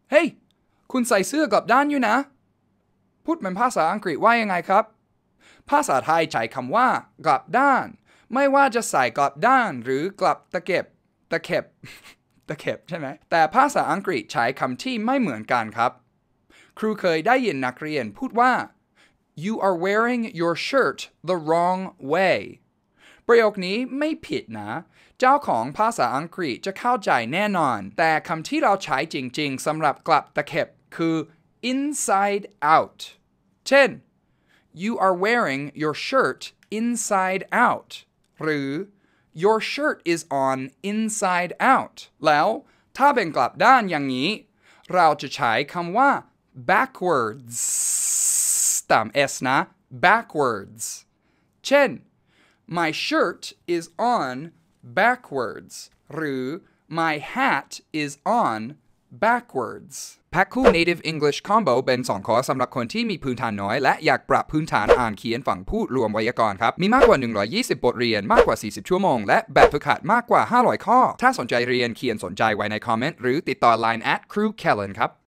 เฮ้ยคุณใส่เสื้อกลับด้านอยู่นะพูดเป็นภาษาอังกฤษว่ายังไงครับภาษาไทยใช้คำว่ากลับด้านไม่ว่าจะใส่กลับด้านหรือกลับตะเข็บใช่ไหมแต่ภาษาอังกฤษใช้คำที่ไม่เหมือนกันครับครูเคยได้ยินนักเรียนพูดว่า you are wearing your shirt the wrong way ประโยคนี้ไม่ผิดนะเจ้าของภาษาอังกฤษจะเข้าใจแน่นอนแต่คำที่เราใช้จริงๆสำหรับกลับตะเข็บคือ inside out เช่น you are wearing your shirt inside out หรือ your shirt is on inside out แล้วถ้าเป็นกลับด้านอย่างนี้เราจะใช้คำว่า backwards ตาม s นะ backwards เช่น my shirt is on backwards หรือ my hat is on backwards แพ็คคู่ Native English Combo เป็น2คอร์สสำหรับคนที่มีพื้นฐานน้อยและอยากปรับพื้นฐานอ่านเขียนฝั่งพูดรวมไวยากรณ์ครับมีมากกว่า120บทเรียนมากกว่า40ชั่วโมงและแบบฝึกหัดมากกว่า500ข้อถ้าสนใจเรียนเขียนสนใจไว้ในคอมเมนต์หรือติดต่อ Line @Kellen ครับ